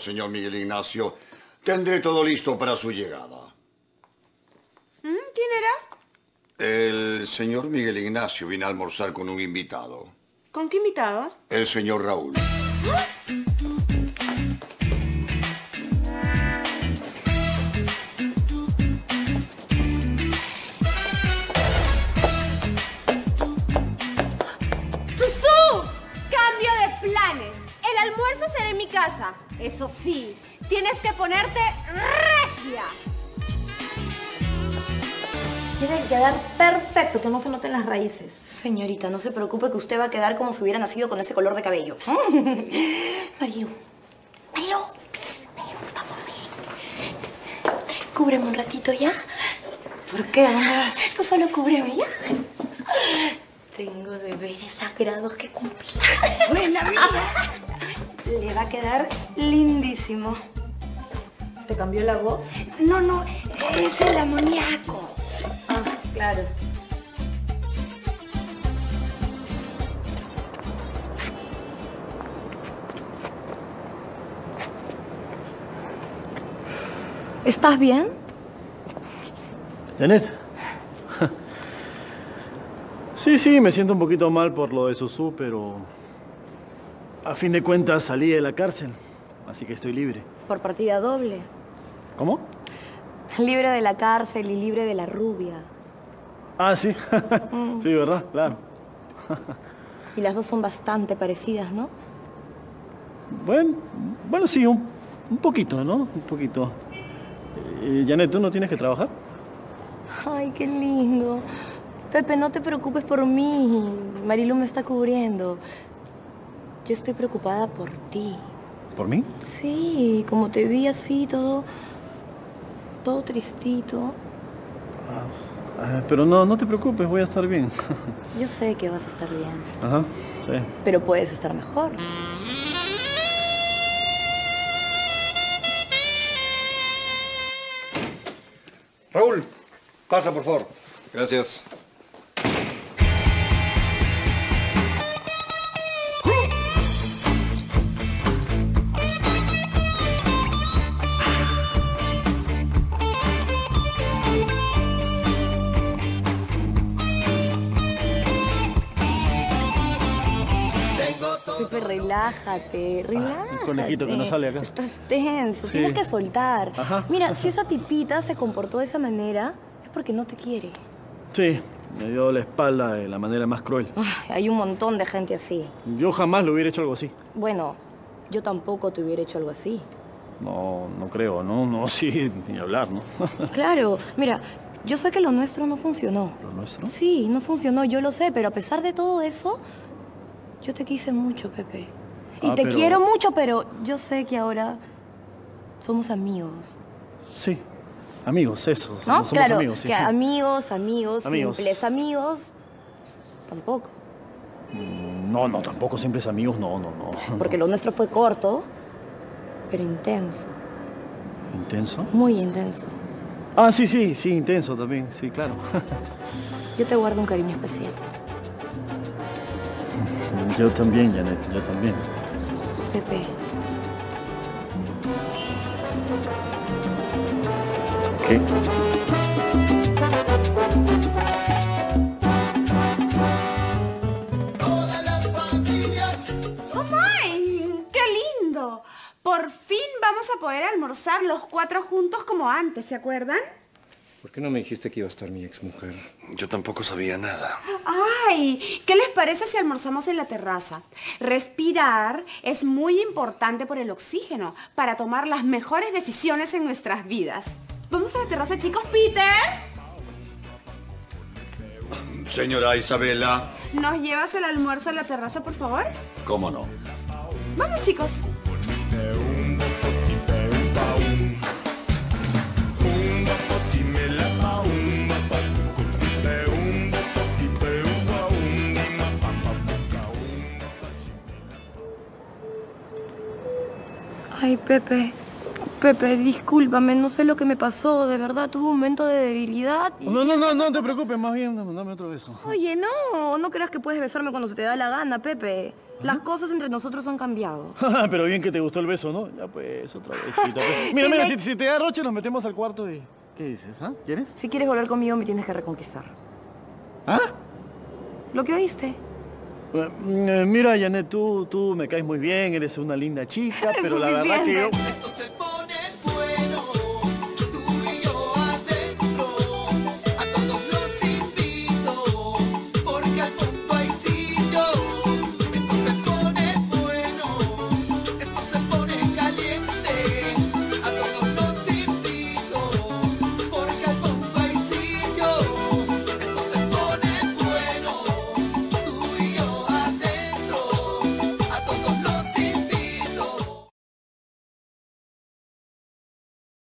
señor Miguel Ignacio. Tendré todo listo para su llegada. ¿Quién era? El señor Miguel Ignacio viene a almorzar con un invitado. ¿Con qué invitado? El señor Raúl. ¡Susú! ¡Cambio de planes! El almuerzo será en mi casa. Eso sí, tienes que ponerte regia. Tiene que quedar perfecto, que no se noten las raíces. Señorita, no se preocupe que usted va a quedar como si hubiera nacido con ese color de cabello. Marilu, Marilu, ven, por favor, ven. Cúbreme un ratito, ¿ya? ¿Por qué? ¿Dónde vas? Tú solo cúbreme, ¿ya? Tengo deberes sagrados que cumplir. Buena amiga. Le va a quedar lindísimo. ¿Te cambió la voz? No, es el amoníaco. Ah, claro. ¿Estás bien? ¿Janet? Sí, me siento un poquito mal por lo de Susú, pero... a fin de cuentas salí de la cárcel, así que estoy libre. Por partida doble. ¿Cómo? Libre de la cárcel y libre de la rubia. Ah, sí. Sí, ¿verdad? Claro. Y las dos son bastante parecidas, ¿no? Bueno, sí, un poquito, ¿no? Un poquito. Janet, ¿tú no tienes que trabajar? Ay, qué lindo. Pepe, no te preocupes por mí. Marilu me está cubriendo. Yo estoy preocupada por ti. ¿Por mí? Sí, como te vi así, todo tristito. Pero no te preocupes, voy a estar bien. Yo sé que vas a estar bien. Ajá, sí. Pero puedes estar mejor. Raúl, pasa, por favor. Gracias. Pepe, relájate. El conejito que no sale acá. Estás tenso, Sí. tienes que soltar. Ajá. Mira, si esa tipita se comportó de esa manera, es porque no te quiere. Sí, me dio la espalda de la manera más cruel. Ay, hay un montón de gente así. Yo jamás le hubiera hecho algo así. Bueno, yo tampoco te hubiera hecho algo así. No creo, no, sí, ni hablar, ¿no? Claro, mira, yo sé que lo nuestro no funcionó. ¿Lo nuestro? Sí, no funcionó, yo lo sé, pero a pesar de todo eso, yo te quise mucho, Pepe. Y te quiero mucho, pero yo sé que ahora somos amigos. Sí, amigos, eso. ¿No? Somos Claro, amigos, sí. que amigos, Amigos. simples amigos, tampoco. No, tampoco simples amigos, no. Porque lo nuestro fue corto, pero intenso. ¿Intenso? Muy intenso. Ah, sí, intenso también, sí, claro. Yo te guardo un cariño especial. Yo también, Janet, yo también. Pepe. ¿Qué? ¡Oh, my! ¡Qué lindo! Por fin vamos a poder almorzar los cuatro juntos como antes, ¿se acuerdan? ¿Por qué no me dijiste que iba a estar mi exmujer? Yo tampoco sabía nada. ¡Ay! ¿Qué les parece si almorzamos en la terraza? Respirar es muy importante por el oxígeno, para tomar las mejores decisiones en nuestras vidas. ¿Vamos a la terraza, chicos? ¡Peter! Señora Isabela. ¿Nos llevas el almuerzo a la terraza, por favor? ¿Cómo no? Vamos, chicos. Ay, Pepe. Pepe, discúlpame, no sé lo que me pasó, de verdad, tuve un momento de debilidad. Y... No te preocupes, más bien dame otro beso. Oye, no creas que puedes besarme cuando se te da la gana, Pepe. Las cosas entre nosotros han cambiado. Pero bien que te gustó el beso, ¿no? Ya pues, otra vez, hijita, pues. Mira, mira, si te da roche nos metemos al cuarto y... ¿Qué dices, ah? ¿Quieres? Si quieres volver conmigo me tienes que reconquistar. ¿Ah? ¿Lo que oíste? Mira, Janet, tú me caes muy bien, eres una linda chica, pero la verdad que yo...